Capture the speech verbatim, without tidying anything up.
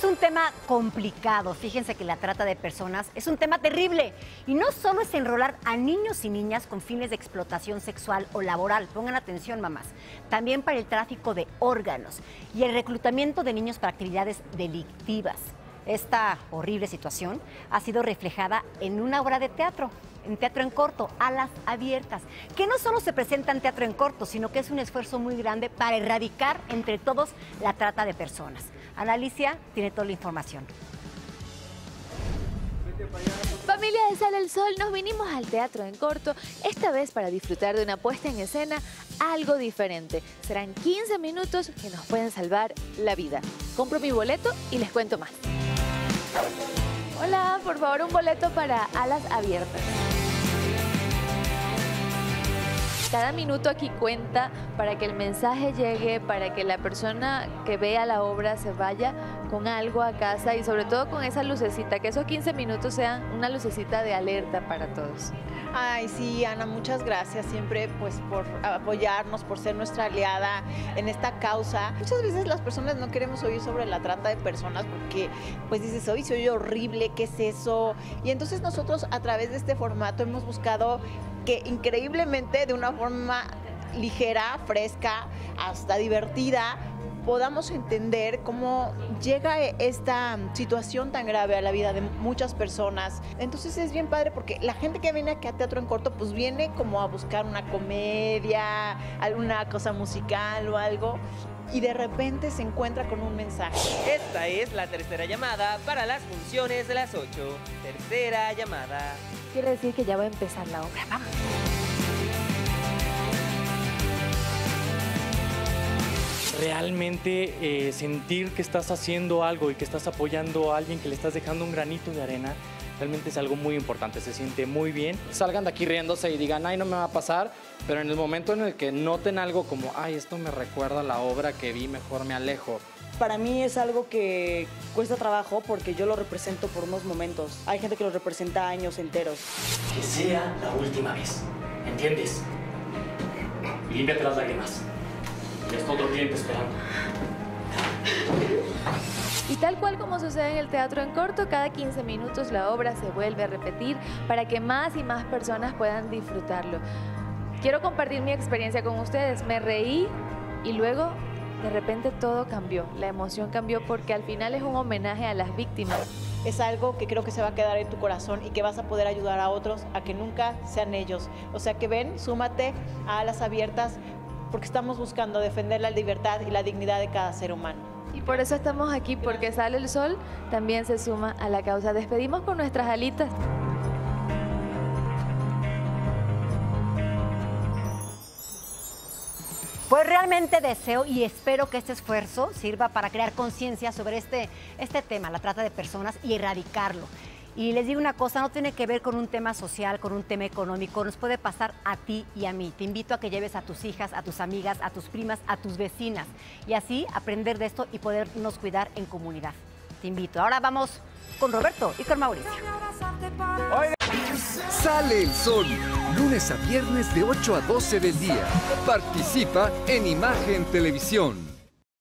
Es un tema complicado. Fíjense que la trata de personas es un tema terrible. Y no solo es enrolar a niños y niñas con fines de explotación sexual o laboral. Pongan atención, mamás. También para el tráfico de órganos y el reclutamiento de niños para actividades delictivas. Esta horrible situación ha sido reflejada en una obra de teatro, en teatro en corto, Alas Abiertas, que no solo se presenta en teatro en corto, sino que es un esfuerzo muy grande para erradicar entre todos la trata de personas. Ana Alicia tiene toda la información. Familia de Sale el Sol, nos vinimos al teatro en corto, esta vez para disfrutar de una puesta en escena algo diferente. Serán quince minutos que nos pueden salvar la vida. Compro mi boleto y les cuento más. Hola, por favor, un boleto para Alas Abiertas. Cada minuto aquí cuenta para que el mensaje llegue, para que la persona que vea la obra se vaya con algo a casa y sobre todo con esa lucecita, que esos quince minutos sean una lucecita de alerta para todos. Ay, sí, Ana, muchas gracias siempre pues por apoyarnos, por ser nuestra aliada en esta causa. Muchas veces las personas no queremos oír sobre la trata de personas porque pues dices, hoy se oye horrible, ¿qué es eso? Y entonces nosotros a través de este formato hemos buscado que increíblemente de una forma ligera, fresca, hasta divertida, podamos entender cómo llega esta situación tan grave a la vida de muchas personas. Entonces es bien padre porque la gente que viene aquí a Teatro en Corto pues viene como a buscar una comedia, alguna cosa musical o algo, y de repente se encuentra con un mensaje. Esta es la tercera llamada para las funciones de las ocho. Tercera llamada. Quiere decir que ya va a empezar la obra. ¡Vamos! Realmente eh, sentir que estás haciendo algo y que estás apoyando a alguien, que le estás dejando un granito de arena, realmente es algo muy importante, se siente muy bien. Salgan de aquí riéndose y digan, ay, no me va a pasar, pero en el momento en el que noten algo como, ay, esto me recuerda a la obra que vi, mejor me alejo. Para mí es algo que cuesta trabajo porque yo lo represento por unos momentos. Hay gente que lo representa años enteros. Que sea la última vez, ¿entiendes? Límpiate las lágrimas. Ya está otro cliente esperando. Y tal cual como sucede en el teatro en corto, cada quince minutos la obra se vuelve a repetir para que más y más personas puedan disfrutarlo. Quiero compartir mi experiencia con ustedes. Me reí y luego de repente todo cambió. La emoción cambió porque al final es un homenaje a las víctimas. Es algo que creo que se va a quedar en tu corazón y que vas a poder ayudar a otros a que nunca sean ellos. O sea que ven, súmate a Alas Abiertas porque estamos buscando defender la libertad y la dignidad de cada ser humano. Y por eso estamos aquí, porque Sale el Sol también se suma a la causa. Despedimos con nuestras alitas. Pues realmente deseo y espero que este esfuerzo sirva para crear conciencia sobre este, este tema, la trata de personas, y erradicarlo. Y les digo una cosa, no tiene que ver con un tema social, con un tema económico, nos puede pasar a ti y a mí. Te invito a que lleves a tus hijas, a tus amigas, a tus primas, a tus vecinas, y así aprender de esto y podernos cuidar en comunidad. Te invito. Ahora vamos con Roberto y con Mauricio. Sale el Sol, lunes a viernes de ocho a doce del día. Participa en Imagen Televisión.